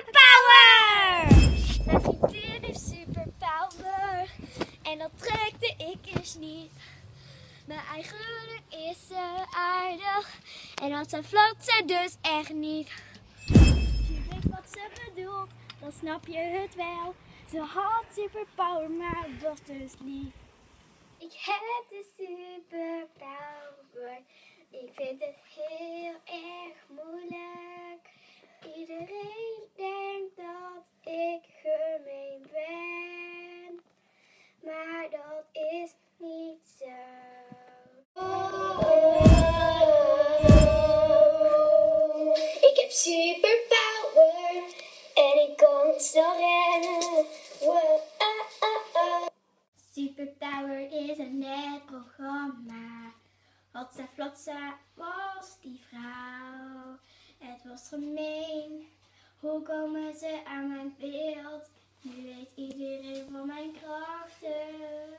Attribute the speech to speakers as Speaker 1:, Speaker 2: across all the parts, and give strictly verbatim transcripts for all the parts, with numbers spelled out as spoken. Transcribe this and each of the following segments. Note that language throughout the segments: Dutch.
Speaker 1: superpower! Mijn vriendin heeft superpower en dat trekte ik dus niet. Maar eigenlijk is ze aardig en als ze floot ze dus echt niet. Als je weet wat ze bedoelt, dan snap je het wel. Ze had superpower, maar was dus lief. Ik heb de superpower. Ik vind het heel erg moeilijk. Iedereen denkt dat ik gemeen ben. Maar dat is niet zo. Ik heb superpower en ik kan snel rennen. Wow. Superpower is een net programma. Hotsa Flotsa was die vrouw. Het was gemeen. Hoe komen ze aan mijn beeld? Nu weet iedereen van mijn krachten.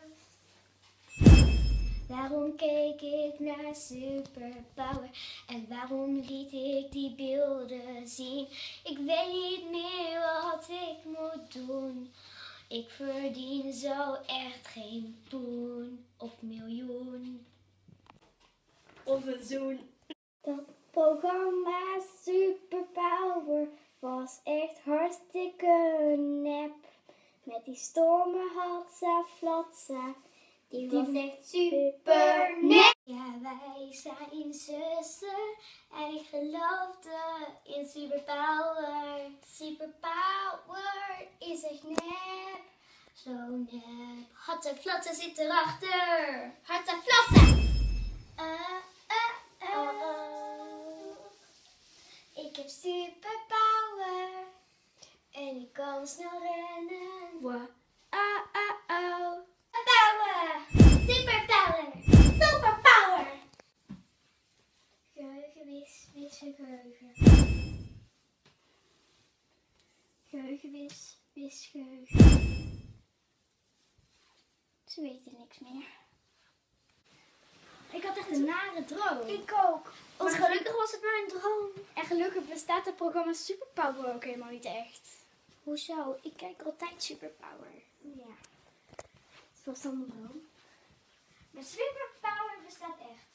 Speaker 1: Waarom keek ik naar superpower? En waarom liet ik die beelden zien? Ik weet niet meer wat ik moet doen. Ik verdien zo echt geen poen of miljoen. Of een zoen. Dat programma Superpower was echt hartstikke nep. Met die stomme Hotsa Flotsa. Die was echt super nep. Ja, wij zijn zussen en ik geloofde in superpower. Superpower is echt nep. Zo nep. Hotsa Flotsa zit erachter. Hotsa Flotsa! Uh, uh, uh. Oh, oh. Ik heb superpower en ik kan snel rennen. Wow. Oh, oh, oh. Power! Superpower! Superpower! Geheugen, wis, wis, geheugen. Geheugen, wis, wis, geheugen. Ze weten niks meer. Ik had echt een nare droom. Ik ook. Maar gelukkig was het maar een droom. En gelukkig bestaat het programma Superpower ook helemaal niet echt. Hoezo? Ik kijk altijd Superpower. Ja. Het was dan een droom. Maar Superpower bestaat echt.